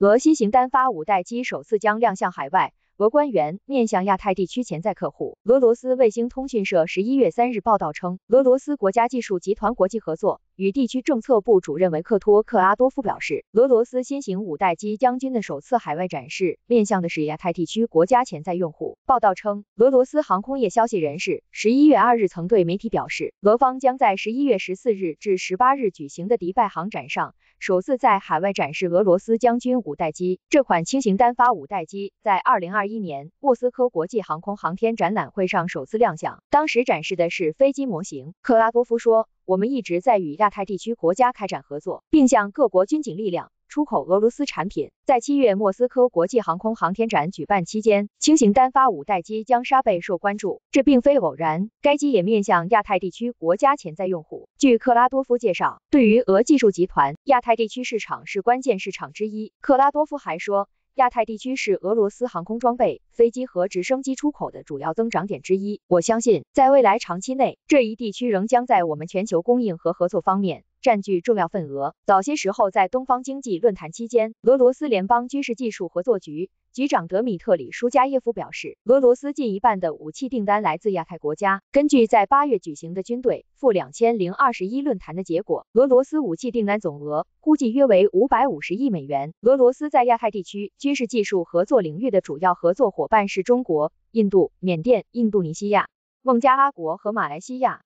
俄新型单发5代机首次将亮相海外。俄官员面向亚太地区潜在客户。俄罗斯卫星通讯社11月3日报道称，俄罗斯国家技术集团国际合作与地区政策部主任维克托·克拉多夫表示，俄罗斯新型5代机将军的首次海外展示面向的是亚太地区国家潜在用户。报道称，俄罗斯航空业消息人士11月2日曾对媒体表示，俄方将在11月14日至18日举行的迪拜航展上，首次在海外展示俄罗斯将军5代机。这款轻型单发5代机在2021年莫斯科国际航空航天展览会上首次亮相，当时展示的是飞机模型。克拉多夫说，我们一直在与亚太地区国家开展合作，并向各国军警力量出口俄罗斯产品。在7月莫斯科国际航空航天展举办期间，轻型单发5代机将沙备受关注，这并非偶然，该机也面向亚太地区国家潜在用户。据克拉多夫介绍，对于俄技术集团，亚太地区市场是关键市场之一。克拉多夫还说，亚太地区是俄罗斯航空装备、飞机和直升机出口的主要增长点之一。我相信，在未来长期内，这一地区仍将在我们全球供应和合作方面占据重要份额。早些时候，在东方经济论坛期间，俄罗斯联邦军事技术合作局局长德米特里·舒加耶夫表示，俄罗斯近一半的武器订单来自亚太国家。根据在8月举行的军队赴2021论坛的结果，俄罗斯武器订单总额估计约为550亿美元。俄罗斯在亚太地区军事技术合作领域的主要合作伙伴是中国、印度、缅甸、印度尼西亚、孟加拉国和马来西亚。